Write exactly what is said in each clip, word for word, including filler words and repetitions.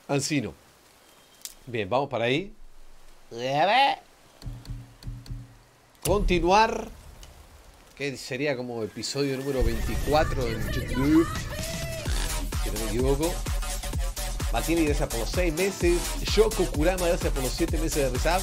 Ancino. Bien, vamos para ahí. Continuar. Que sería como episodio número veinticuatro en YouTube, si no me equivoco. Matieni, gracias por los seis meses. Yoko Kurama, gracias por los siete meses de resab.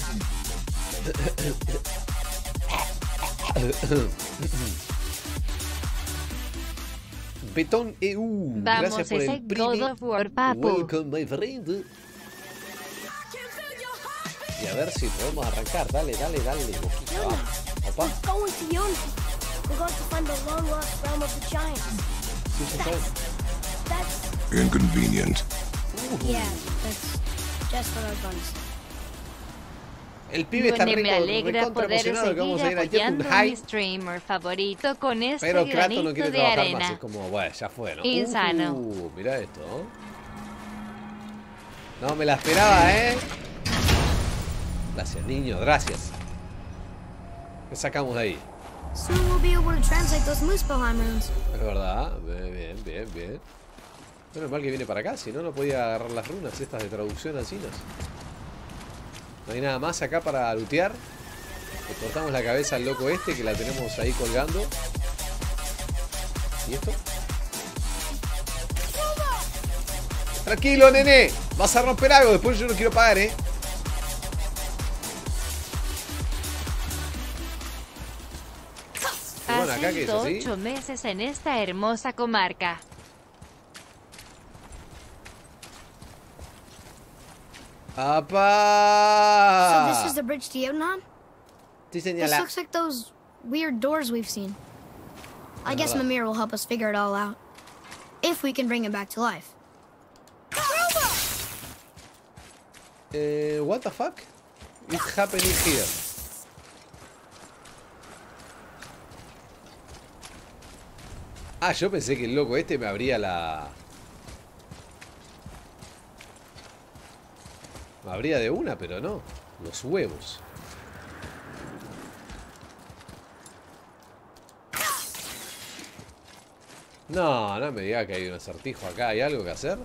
Betón E U, gracias por el God of War, papu. Welcome, my friend. Y a ver si podemos arrancar. Dale, dale, dale. Boquita, vamos. Opa. We're going to Yona. We're going to find the long lost realm of the giants. Sí, sí, That's, that's, Inconvenient. yeah, that's just what I was going to say. El pibe está Donde rico, me alegra recontra poder emocionado que vamos a seguir ir a Temple apoyando a mi High. streamer favorito con este Pero Kratos granito no quiere de trabajar arena. más. Es como, bueno, ya fue, ¿no? Insano. Uh, mirá esto. No me la esperaba, ¿eh? Gracias, niño, gracias. ¿Qué sacamos de ahí? Soon we'll be able to translate those Muspelheim runes. Es verdad. Bien, bien, bien, bien. Menos mal que viene para acá, si no, no podía agarrar las runas estas de traducción alcinas. No hay nada más acá para lootear. Le cortamos la cabeza al loco este que la tenemos ahí colgando. ¿Y esto? Tranquilo, nene. Vas a romper algo. Después yo no quiero pagar, ¿eh? Y bueno, acá que es así. ocho meses en esta hermosa comarca. ¡Apa! So this is the bridge to Jotunheim? Sí, This señala. looks like those weird doors we've seen. I Es guess verdad. Mimir will help us figure it all out. If we can bring him back to life. Eh, what the fuck is happening here? Ah, yo pensé que el loco este me abría la... Me abría de una, pero no. Los huevos. No, no me diga que hay un acertijo acá. ¿Hay algo que hacer?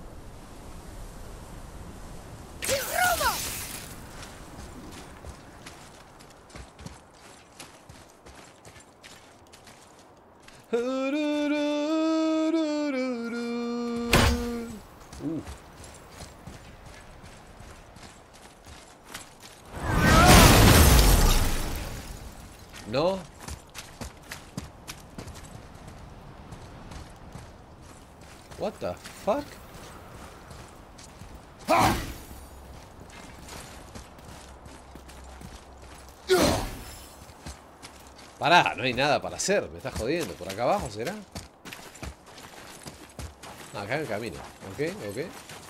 Uh. No. What the fuck? Pará, no hay nada para hacer, me estás jodiendo. ¿Por acá abajo será? No, acá en el camino. Ok, ok.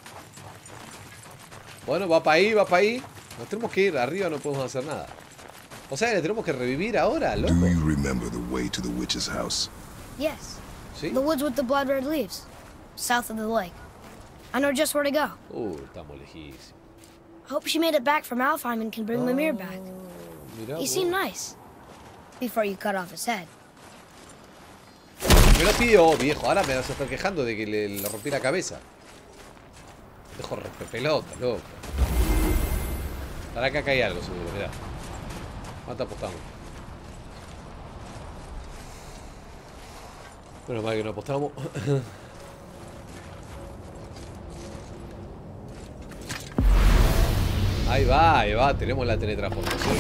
Bueno, va para ahí, va para ahí. Nos tenemos que ir, arriba no podemos hacer nada. O sea, le tenemos que revivir ahora, loco. Do you remember the way to the witch's house? Yes. ¿Sí? The woods with the blood red leaves. South of the lake. I know just where to go. Uh, estamos lejísimos. Hope she made it back from Alfheim and can bring Mimir back. Mirá He vos. seemed nice. Before you cut off his head. Me lo pidió, viejo. Ahora me vas a estar quejando de que le, le rompí la cabeza. Dejo romper pelota, loco. Para acá hay algo, seguro, mirá. ¿Cuánto apostamos? Menos mal que no apostamos. Ahí va, ahí va. Tenemos la teletransportación.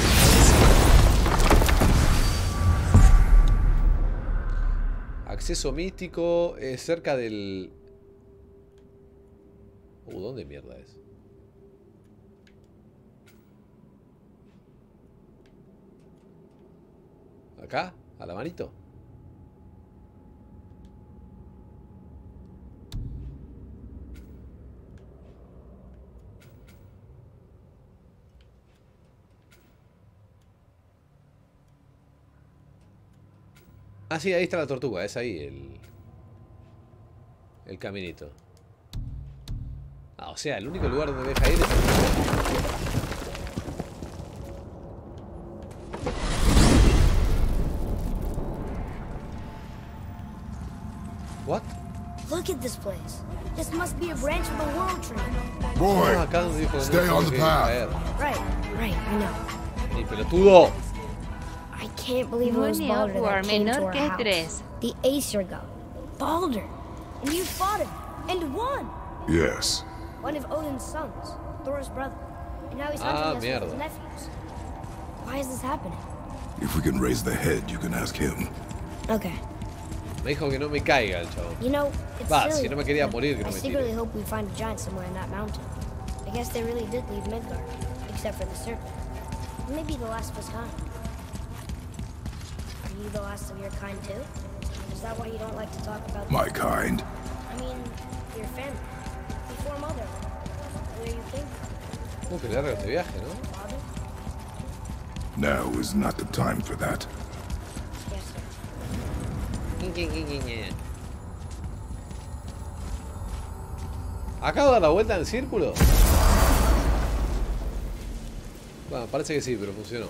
Acceso místico eh, cerca del... Uh, ¿dónde mierda es? ¿Acá? ¿A la manito? Ah, sí, ahí está la tortuga. Es ahí el... El caminito. Ah, o sea, el único lugar donde me deja ir es... What? Look, Look at this place. This must be a branch of the World Tree. Ah, Boy, acá donde dijo que no stay tengo on the que path. caer. Right, right, I know. ¡Y pelotudo! I can't believe it was Junior Balder War that came to menor our que house. tres. The Aesir god. Balder. And you fought him. And won. Yes. One of Odin's sons. Thor's brother. And now he's Ah, hunting us with mierda. his nephews. Why is this happening? If we can raise the head, you can ask him. Okay. Me dijo que no me caiga el chabón. You know, it's Va, silly, si no me quería but morir, que I no me secretly tire. hope we find a giant somewhere in that mountain. I guess they really did leave Midgard, except for the serpent. Maybe the last of his kind. Are you the last of your kind too? Is that why you don't like to talk about My kind. I mean, your family. Before mother. Where you came from. Uh, que largo este viaje, ¿no? Father? Now is not the time for that. Yes, sir. ¿Acabo de dar la vuelta en el círculo? Bueno, parece que sí, pero funcionó.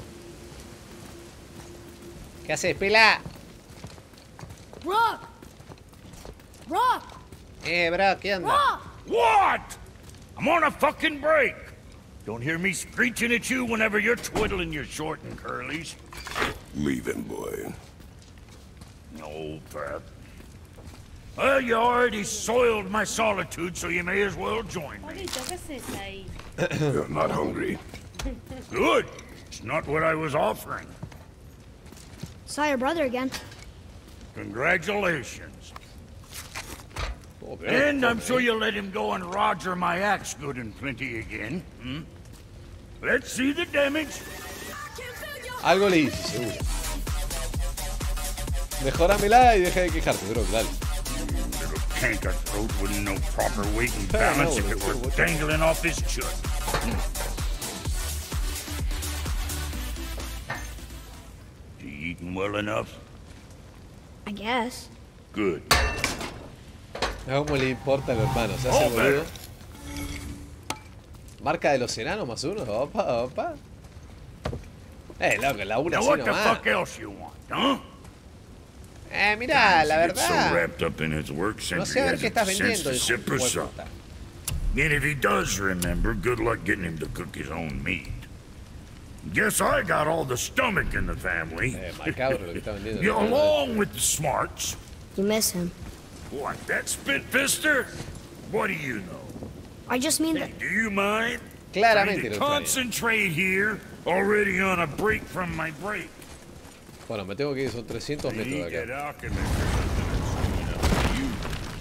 ¿Qué haces, pela? Rock! Rock! Eh, bro, ¿qué onda? Rock! What? I'm on a fucking break. Don't hear me screeching at you whenever you're twiddling your short and curlies. Leave him, boy. No, Pat. Well, you already soiled my solitude, so you may as well join me. Pablito, ¿qué haces ahí? You're not hungry. Good. It's not what I was offering. Saw your brother again. Congratulations. Oh, pero- And I'm sure you'll let him go and Roger my axe good and plenty again. Hmm? Let's see the damage. Algo le hice, seguro. Mejóramela y deja de quejarte, bro, dale. Little canker-throat wouldn't know proper weight and Yeah, balance no, if it it's- were it's- dangling off his chut. You eating well enough? I guess. Good. A cómo le importa al hermano, se hace el Joder. boludo. Marca de los enanos más uno, opa, opa. Eh, loco, la una Now así what the nomás. fuck else you want, huh? Eh, mirá, la He gets so verdad. wrapped up in his work No since sé he a ver qué hasn't estás the sense vendiendo, to hijo sip de or suck. puta. And if he does remember, good luck getting him to cook his own meat. Guess I got all the stomach in the family. Eh, macabro lo que está vendiendo. Yeah, along with the smarts. You miss him. What, that spit-fister? What do you know? I just mean that. Hey, do you mind? Claramente Trying lo to extraño. concentrate here, already on a break from my break. Bueno, me tengo que ir, son trescientos metros You de get acá. alchemist or something, you.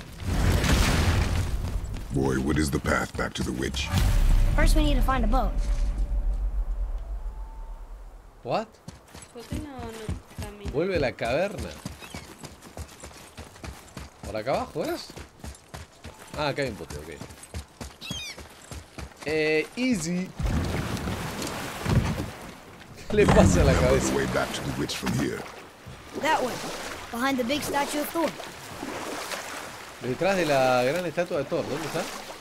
Boy, what is the path back to the witch? First, we need to find a boat. What? ¿Por qué no, no camina? Vuelve a la caverna. ¿Por acá abajo es? Ah, acá hay un pote, ok. Eh, easy. ¿Qué le pasa a la The cabeza? way back to the witch from here. That way. Behind the big statue of Thor. Detrás de la gran estatua de Thor, ¿dónde está?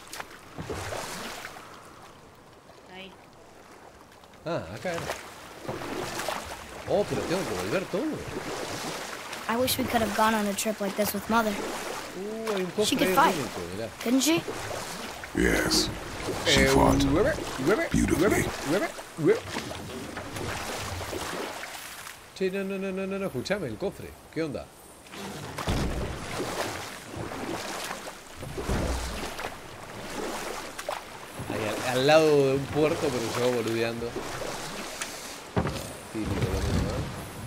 Ahí. Ah, acá era. Oh, pero tengo que volver todo. I wish we could have gone on a trip like this with Mother. Uh, hay un cofre She could ahí fight. dentro, mirá. Couldn't she? Yes. She Eh, fought. hueve, hueve, Beautifully. hueve, hueve. Che, no, no, no, no, no, no, escuchame, el cofre. ¿Qué onda? Ahí al, al lado de un puerto, pero llegó boludeando. Típico lo mismo, ¿no?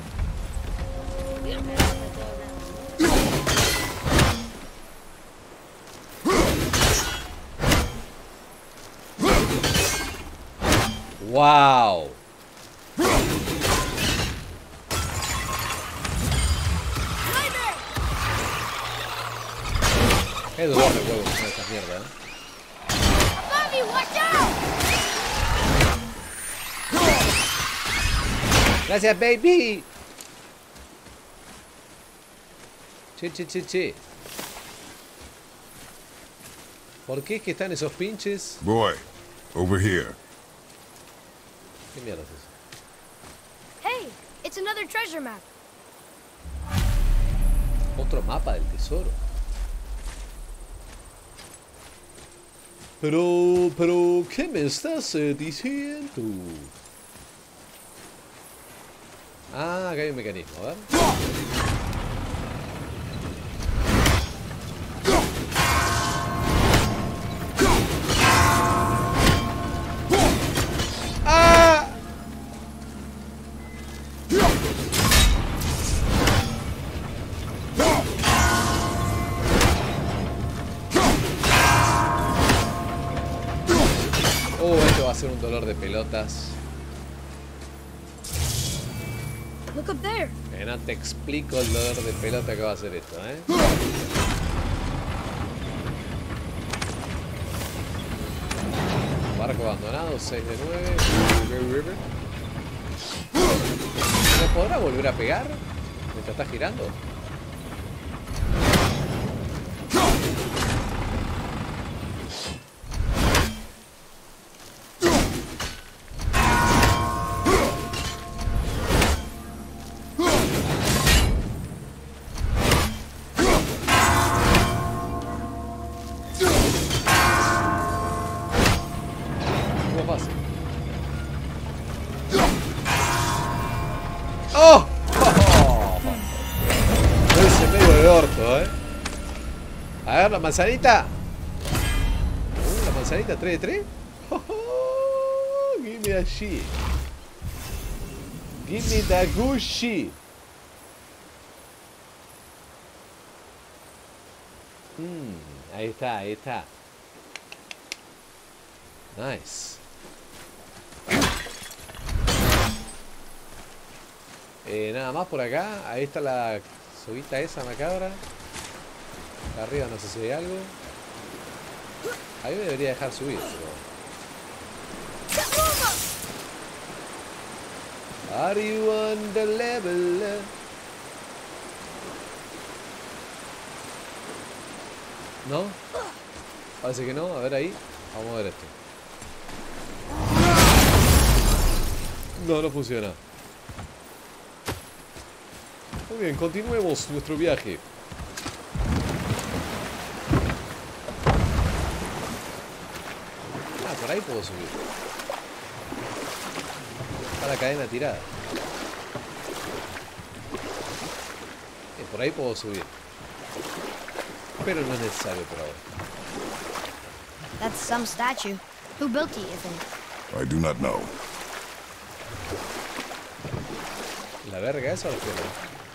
¡Wow! Qué dolor de huevos con esta mierda, ¿eh? Mommy, watch out! ¡Gracias, baby! Che, che, che, che. ¿Por qué es que están esos pinches? Boy, over here. ¿Qué mierda es eso? Hey, it's another treasure map. Otro mapa del tesoro. Pero, pero, ¿qué me estás eh, diciendo? Ah, acá hay un mecanismo, a ver. ¡Ah! Oh, esto va a ser un dolor de pelotas. Look up there. Que no te explico el dolor de pelota que va a hacer esto, ¿eh? Barco abandonado, seis de nueve. ¿Me podrá volver a pegar mientras está girando? ¡Oh! Ese medio de orto, ¿eh? A ver, la manzanita. Uh, la manzanita tres de tres. Oh, oh, give me that shit. Give me that good shit. Mm, ahí está, ahí está. Nice. Eh, nada más por acá. Ahí está la soguita esa macabra. Acá arriba no sé si hay algo. Ahí me debería dejar subir, pero... Are you on the level? ¿No? Parece que no. A ver ahí. Vamos a ver esto. No, no funciona. Muy bien, continuemos nuestro viaje. Ah, por ahí puedo subir. Está la cadena tirada. Eh, por ahí puedo subir. Pero no es necesario por ahora. That's some statue. Who built it, you think? I do not know. ¿La verga esa o la pierna?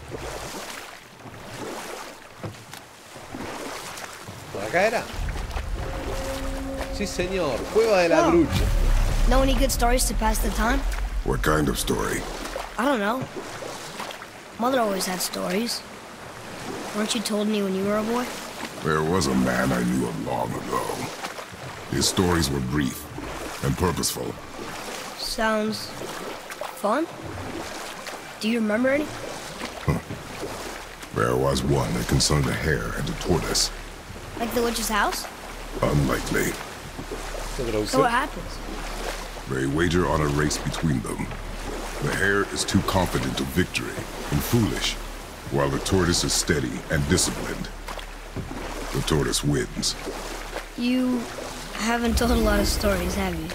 ¿Por acá era? Sí, señor. Cueva de la Oh. Brucha. Know any good stories to pass the time? What kind of story? I don't know. Mother always had stories. Weren't you told me when you were a boy? There was a man I knew of long ago. His stories were brief and purposeful. Sounds fun. Do you remember any? There was one that concerned a hare and a tortoise. Like the witch's house? Unlikely. So what happens? They wager on a race between them. The hare is too confident of victory and foolish, while the tortoise is steady and disciplined. The tortoise wins. You haven't told a lot of stories, have you?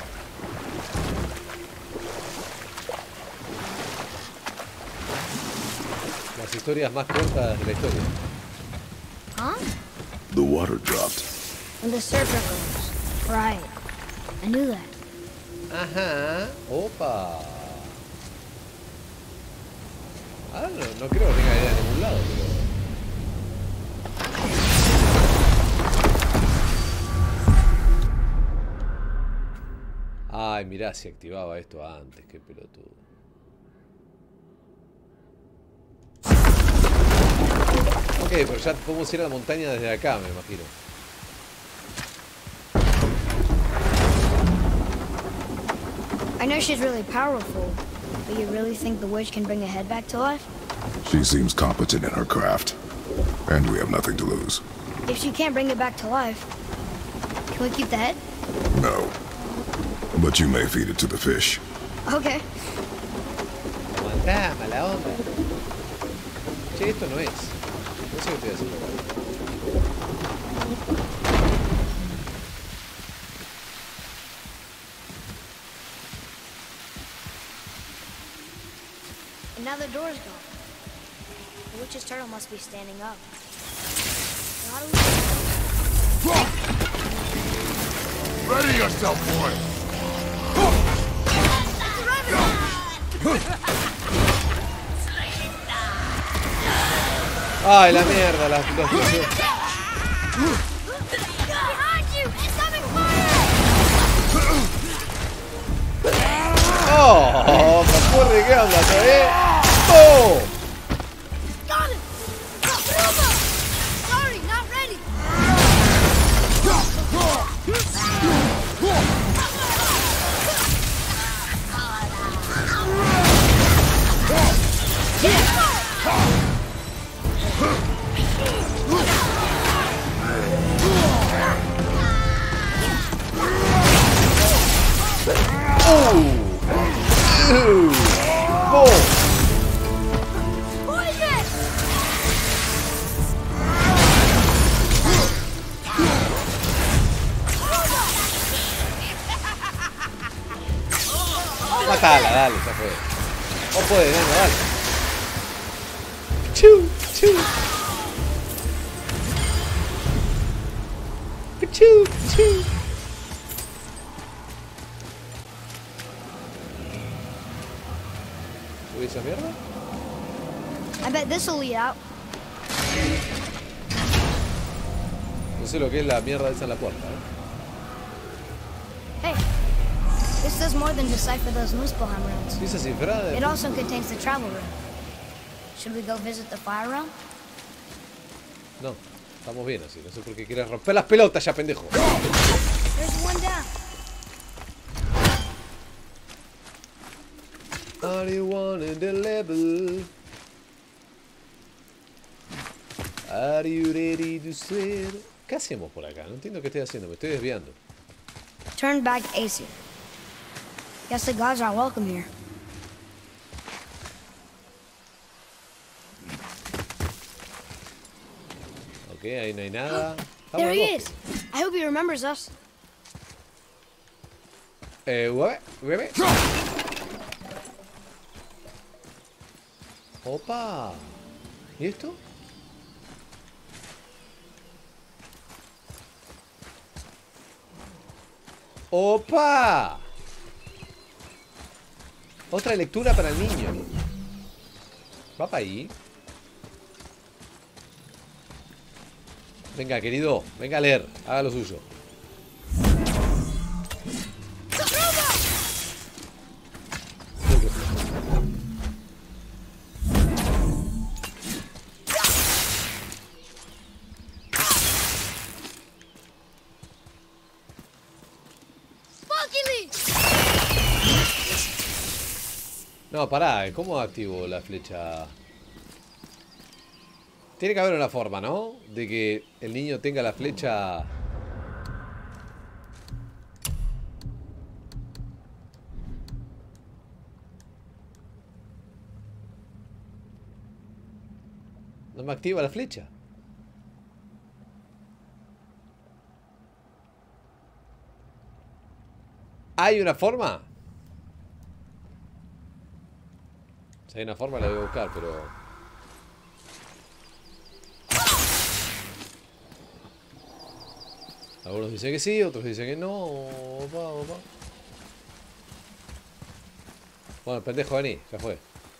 Las historias más cortas de la historia. Huh? The water dropped. When the serpent rose. Right. I knew that. Ajá. Opa. Ah, no, no creo que tenga idea de ningún lado, pero... Ay, mirá, si activaba esto antes, qué pelotudo. Ok, pero ya podemos ir a la montaña desde acá, me imagino. I know she's really powerful, but you really think the witch can bring a head back to life? She seems competent in her craft, and we have nothing to lose. If she can't bring it back to life, can we keep the head? No. But you may feed it to the fish. Okay. Aguantá, mala onda. Che, esto no es. No sé qué estoy haciendo. And now the door's gone. The witch's turtle must be standing up. So how do we... Ready yourself, boy! Ay, la mierda, las los, los, Behind you! It's coming fire! ¡Oh! ¡Papurri! ¿Qué onda? ¿Está bien? ¡Oh! Got it! Sorry, not ready! Matala, dale, ya fue. O puede, venga, dale. Chu, chu. Chu, chu. ¿Subí esa mierda? I bet this'll lead out. No sé lo que es la mierda esa en la puerta, ¿eh? Hey, this does more than decipher those Muspelheim runes. Pieza cifrada. It also contains the travel rune. Should we go visit the fire realm? No, estamos bien así. No sé por qué quieres romper las pelotas ya, pendejo. There's one down. Are you wanting the level? Are you ready to swear? ¿Qué hacemos por acá? No entiendo qué estoy haciendo, me estoy desviando. Turn back Aesir. Guess the gods aren't welcome here. Ok, ahí no hay nada. There Vamos, he vamos. is. I hope he remembers us. Eh, bebé, bebé. Opa. ¿Y esto? ¡Opa! Otra lectura para el niño. Va para ahí. Venga, querido. Venga a leer. Haga lo suyo. No, pará, ¿cómo activo la flecha? Tiene que haber una forma, ¿no? De que el niño tenga la flecha. No me activa la flecha. ¿Hay una forma? Si hay una forma la voy a buscar, pero... Algunos dicen que sí, otros dicen que no. Opa, opa. Bueno, pendejo, vení, ya fue.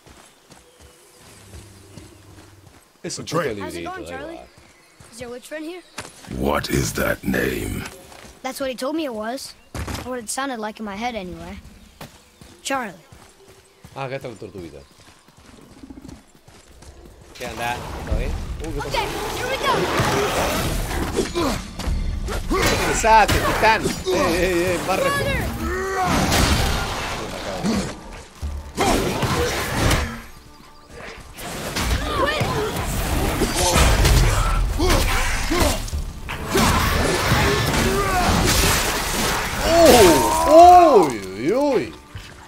Es un puto How's it librito, going, da Charlie? igual. Is your witch friend here? What is that name? That's what he told me it was. Or what it sounded like in my head anyway. Charlie. Ah, acá está la tortuguita. ¿Qué anda? ¿Todo bien? Uh, ¿qué pasó? Okay, here we go. ¡Interesate, titán! ¡Eh, eh, eh! ¡Más refugio! ¡Oh! ¡Uy, uy, uy!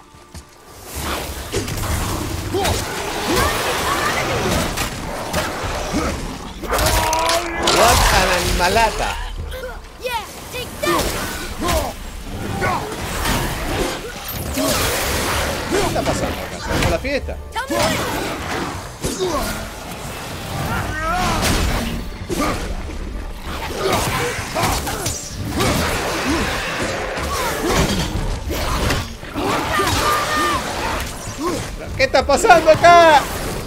¡What an animalata! Yeah, take that. fiesta. ¿Qué está pasando acá?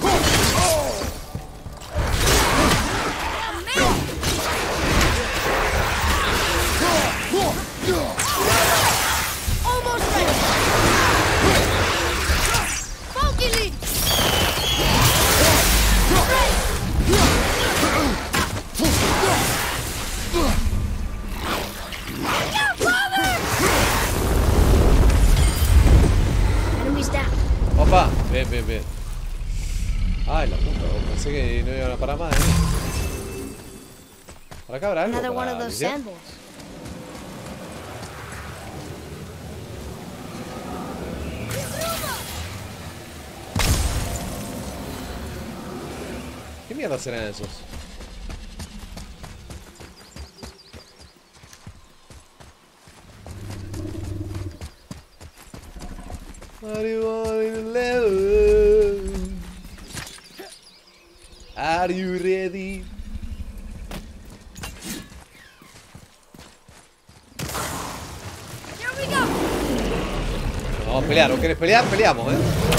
Opa, bien, bien, bien. Ay, la puta, pensé que no iban a parar más, ¿eh? Por acá habrá algo Another one para of those limpiar. sand bowls. ¿Qué mierda serán esos? Are you on level? Are you ready? Here we go. Vamos a pelear, ¿o querés pelear? Peleamos, ¿eh?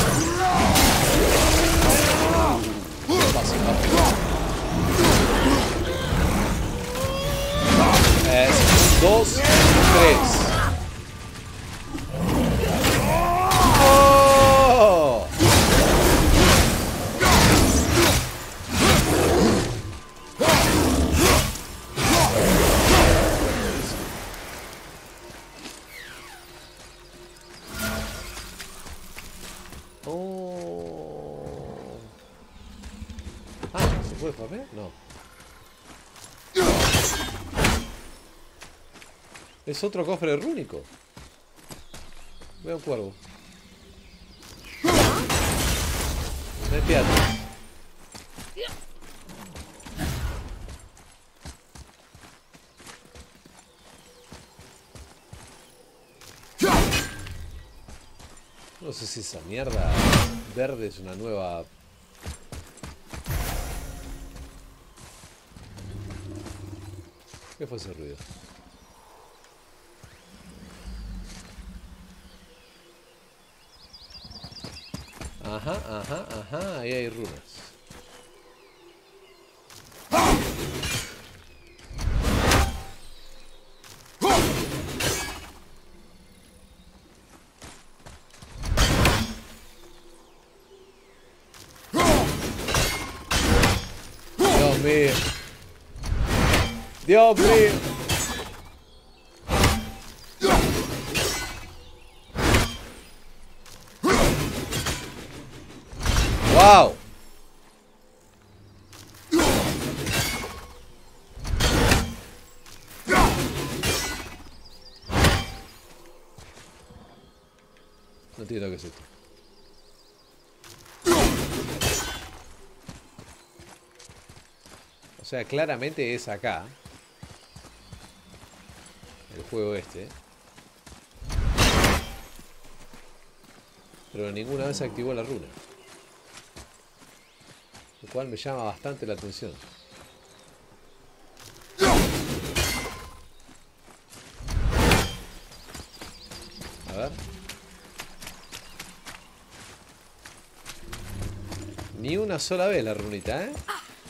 Fácil, fácil. Es dos, tres. ¡Oh! Oh. Ah, ¿se puede farmear? No. Es otro cofre rúnico. Veo un cuervo. No hay teatro. No sé si esa mierda verde es una nueva... ¿Qué fue ese ruido? Ajá, ajá, ajá, ahí hay runas. Dios mío. Dios mío. Wow. No entiendo qué es esto. O sea, claramente es acá. El juego este. Pero ninguna vez se activó la runa. Lo cual me llama bastante la atención. A ver. Ni una sola vez la runita, ¿eh?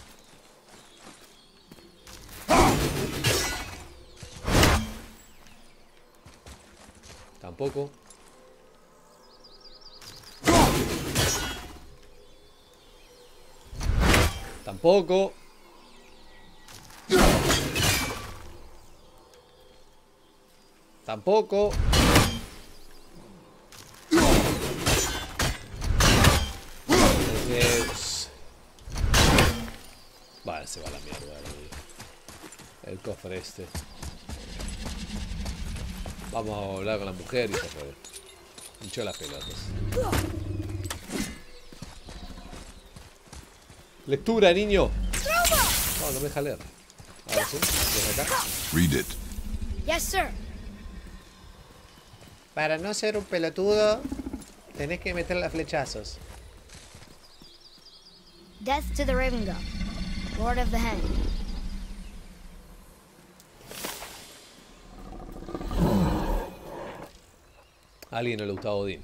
Tampoco. Tampoco. Tampoco. Entonces... Vale, se va a la mierda el, el cofre este. Vamos a hablar con la mujer y se fue. Hinchó las pelotas. Lectura, niño. No, no me deja leer. A ver, ¿sí? ¿Desde acá? Read it. Yes, sir. Para no ser un pelotudo, tenés que meterle flechazos. Death to the Raven God, Lord of the Hen. A alguien no le gustaba Odín.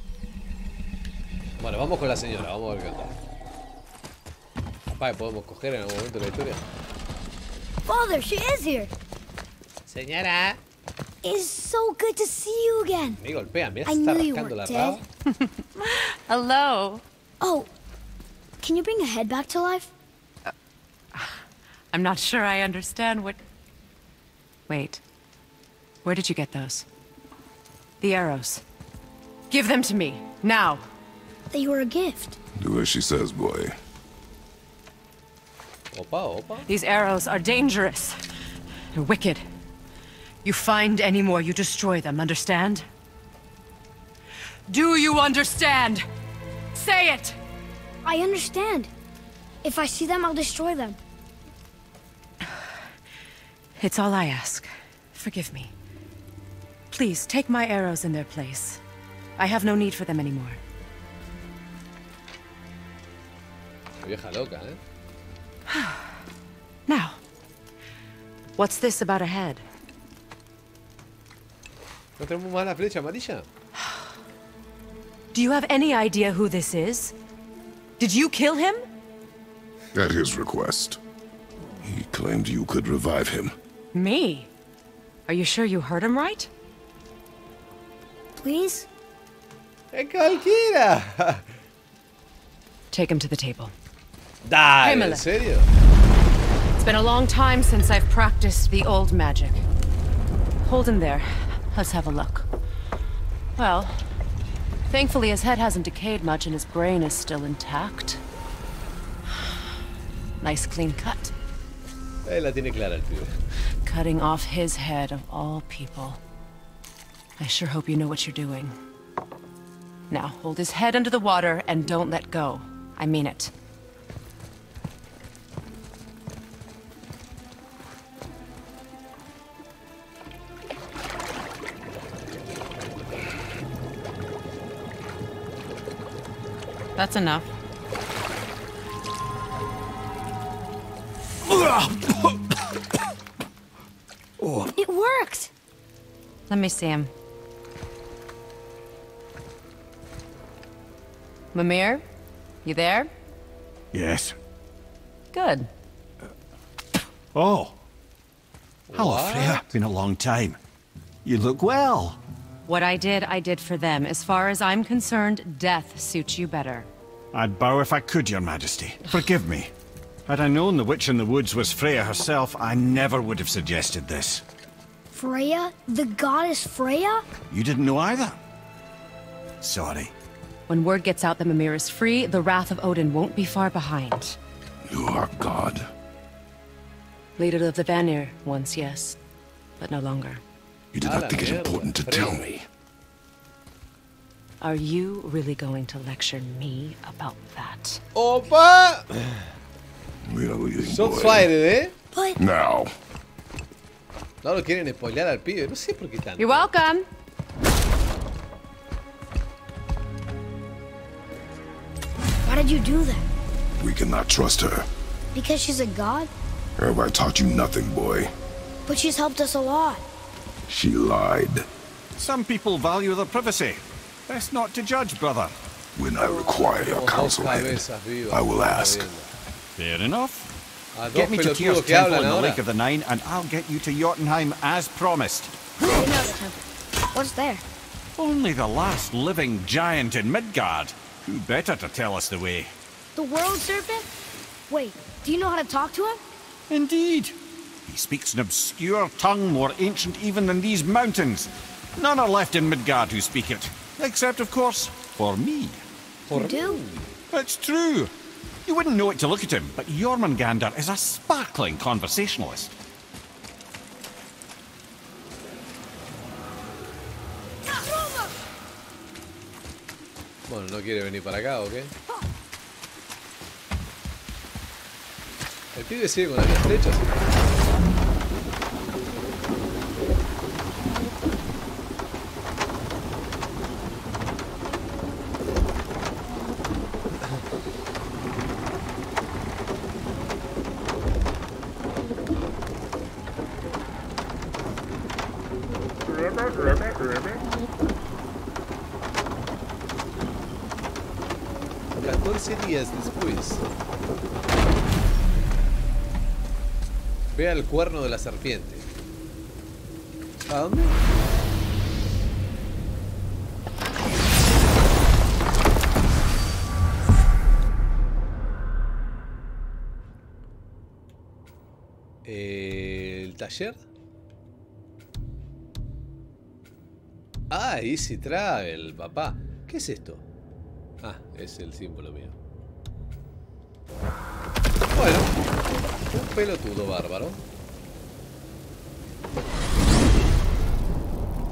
Bueno, vamos con la señora, vamos a ver qué onda. Capaz que podemos coger en algún momento de la historia. Father, she is here. Señora. It's so good to see you again. Me golpea, me I está knew you rascando la were raba. dead. Hello. Oh, can you bring a head back to life? I'm not sure I understand what... Wait. Where did you get those? The arrows. Give them to me, now. They were a gift. Do as she says, boy. Opa, opa. These arrows are dangerous. They're wicked. You find any more, you destroy them, understand? Do you understand? Say it! I understand. If I see them, I'll destroy them. It's all I ask. Forgive me. Please, take my arrows in their place. I have no need for them anymore. Vieja loca, eh. Now, what's this about a head? ¿No tenemos más la flecha amarilla? Do you have any idea who this is? Did you kill him? At his request. He claimed you could revive him. Me? Are you sure you heard him right? Please? ¡Es cualquiera! Take him to the table. Dale, Himmler. ¿en serio? It's been a long time since I've practiced the old magic. Hold him there. Let's have a look. Well, thankfully his head hasn't decayed much and his brain is still intact. Nice clean cut. Ahí la tiene clara el pibe. Cutting off his head of all people. I sure hope you know what you're doing. Now, hold his head under the water and don't let go. I mean it. That's enough. It worked! Let me see him. Mimir? You there? Yes. Good. Oh. Hello, What? Freya. Been a long time. You look well. What I did, I did for them. As far as I'm concerned, death suits you better. I'd bow if I could, Your Majesty. Forgive me. Had I known the witch in the woods was Freya herself, I never would have suggested this. Freya? The goddess Freya? You didn't know either? Sorry. When word gets out that Mimir is free, the wrath of Odin won't be far behind. You are God. Leader of the Vanir, once, yes. But no longer. You did A la not think it mierda, important to Freya. tell me. Are you really going to lecture me about that? ¡Opa! We are leaving, Son boy. fired, eh? But Now. No lo quieren spoilear al pibe. No sé por qué tanto. You're welcome! why did you do that? We cannot trust her. Because she's a god? Have I taught you nothing, boy? But she's helped us a lot. She lied. Some people value their privacy. Best not to judge, brother. When I require your Tenemos dos counsel, Head, cabezas vivas. I will Está ask. viendo. Fair enough. A dos Get me to Tyr's pelotudos que temple hablan in the ahora. Lake of the Nine, and I'll get you to Jotunheim as promised. I know the temple. What's there? Only the last living giant in Midgard. Who better to tell us the way? The world serpent? Wait, do you know how to talk to him? Indeed. He speaks an obscure tongue more ancient even than these mountains. None are left in Midgard who speak it. Except, of course, for me. You do? It's true. You wouldn't know it to look at him, but Jormungandr is a sparkling conversationalist. Bueno, ¿no quiere venir para acá o qué? El pibe sigue con las flechas. catorce días después. Vea el cuerno de la serpiente. ¿A dónde? Eh, ¿El taller? Ah, Easy Travel, papá. ¿Qué es esto? Ah, es el símbolo mío. Bueno, un pelotudo bárbaro.